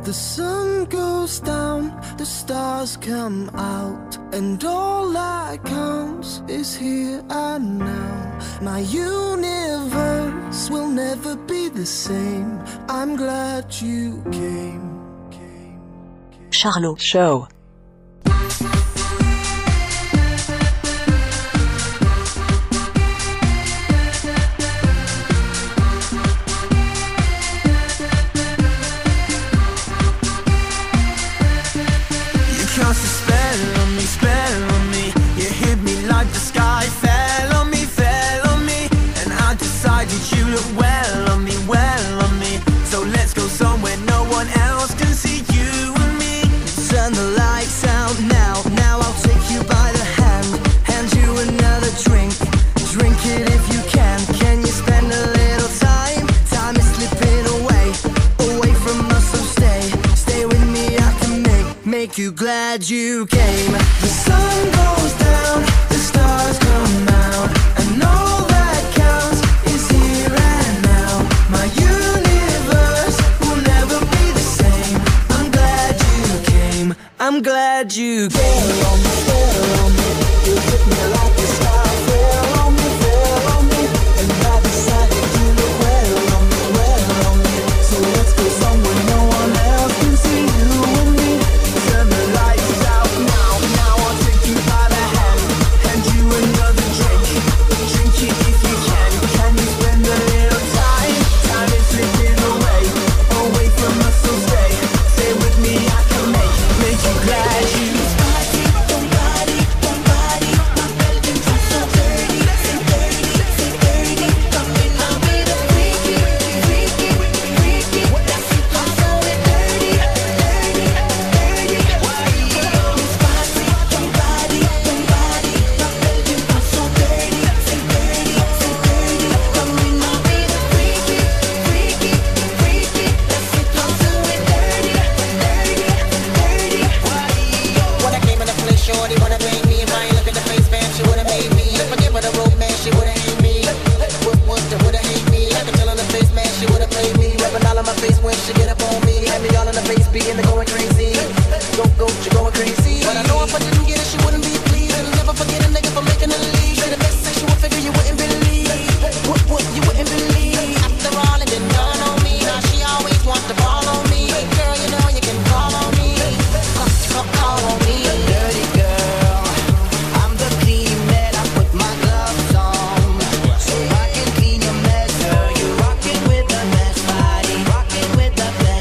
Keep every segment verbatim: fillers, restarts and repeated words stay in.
The sun goes down, the stars come out, and all that counts is here and now. My universe will never be the same. I'm glad you came. Charlot Show. Cast a spell on me, spell on me. You hit me like the sky fell on me, fell on me. And I decided you look well on me, well on me. So let's go somewhere no one else can see you and me. Turn the lights out now, now I'll take you by the hand. Hand you another drink, drink it if you can. Can you spend a little time? Time is slipping away, away from us, so stay. Stay with me, I can make, make you glad you came. The sun goes down, the stars come out, and all that counts is here and now. My universe will never be the same. I'm glad you came, I'm glad you came. Fell on me, fell on me, you hit me like a star. Fell on me, fell on me, and I decided you look well on me, well on me. So let's go somewhere no one else can see you and me. Turn the lights out now, now I'll take you by the hand. Hand you another drink, drink it if you can. Can you spend a little time? Time is slipping away, away from us, so stay. Stay with me, I can make, make you glad you. Rockin' with the best body, rockin' with the best.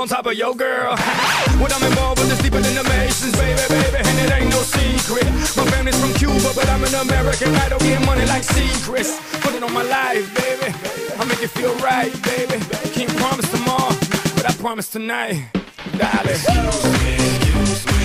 on top of your girl. What I'm involved with is deeper than the Masons, baby, baby, and it ain't no secret. My family's from Cuba, but I'm an American idol, getting money like secrets. Put it on my life, baby. I'll make it feel right, baby. Can't promise tomorrow, but I promise tonight, darling. Excuse me, excuse me.